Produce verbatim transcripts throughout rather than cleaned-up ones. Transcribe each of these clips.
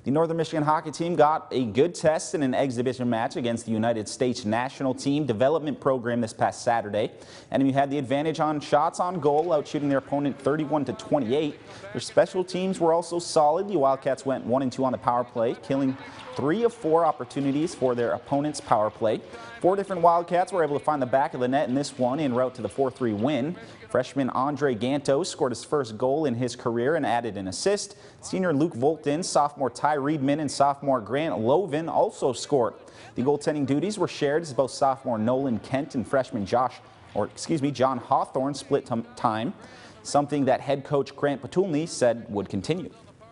The Northern Michigan hockey team got a good test in an exhibition match against the United States national team development program this past Saturday. N M U had the advantage on shots on goal, outshooting their opponent thirty-one to twenty-eight. Their special teams were also solid. The Wildcats went one and two on the power play, killing three of four opportunities for their opponent's power play. Four different Wildcats were able to find the back of the net in this one en route to the four three win. Freshman Andre Gantos scored his first goal in his career and added an assist. Senior Luke Volton, sophomore Ty Reedman, and sophomore Grant Lovin also scored. The goaltending duties were shared as both sophomore Nolan Kent and freshman Josh, or excuse me, John Hawthorne split time, something that head coach Grant Patulny said would continue.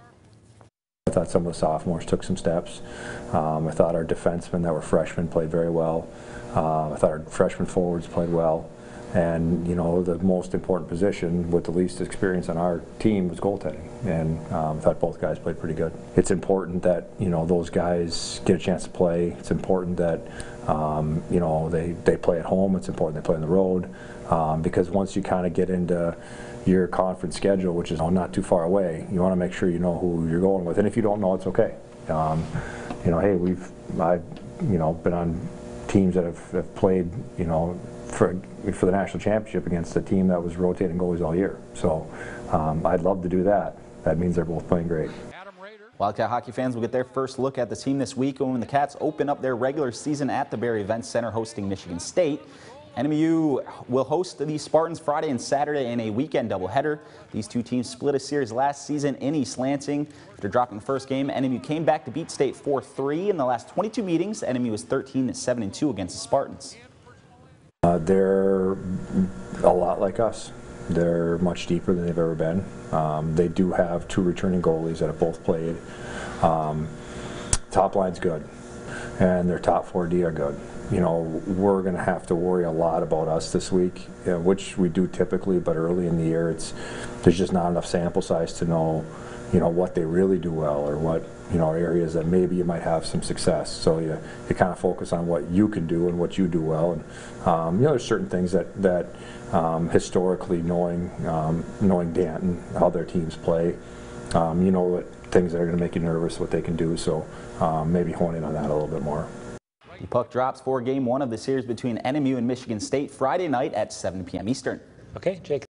I thought some of the sophomores took some steps. Um, I thought our defensemen that were freshmen played very well. Uh, I thought our freshman forwards played well. And, you know, the most important position with the least experience on our team was goaltending. And um, I thought both guys played pretty good. It's important that, you know, those guys get a chance to play. It's important that, um, you know, they, they play at home. It's important they play on the road. Um, because once you kind of get into your conference schedule, which is not too far away, you want to make sure you know who you're going with. And if you don't know, it's okay. Um, you know, hey, we've, I've, you know, been on teams that have, have played, you know, for for the national championship against a team that was rotating goalies all year. So um, I'd love to do that. That means they're both playing great. Wildcat hockey fans will get their first look at the team this week when the Cats open up their regular season at the Barrie Event Center hosting Michigan State. N M U will host the Spartans Friday and Saturday in a weekend doubleheader. These two teams split a series last season in East Lansing. After dropping the first game, N M U came back to beat State four three. In the last twenty-two meetings, N M U is thirteen to seven and two against the Spartans. Uh, they're a lot like us. They're much deeper than they've ever been. Um, they do have two returning goalies that have both played. Um, top line's good, and their top four D are good. You know, we're going to have to worry a lot about us this week, you know, which we do typically, but early in the year, it's there's just not enough sample size to know, you know, what they really do well or what, you know, areas that maybe you might have some success. So you, you kind of focus on what you can do and what you do well. And, um, you know, there's certain things that, that um, historically knowing, um, knowing Danton, how their teams play, um, you know, what things that are going to make you nervous, what they can do. So um, maybe hone in on that a little bit more. The puck drops for game one of the series between N M U and Michigan State Friday night at seven p m Eastern. Okay, Jake.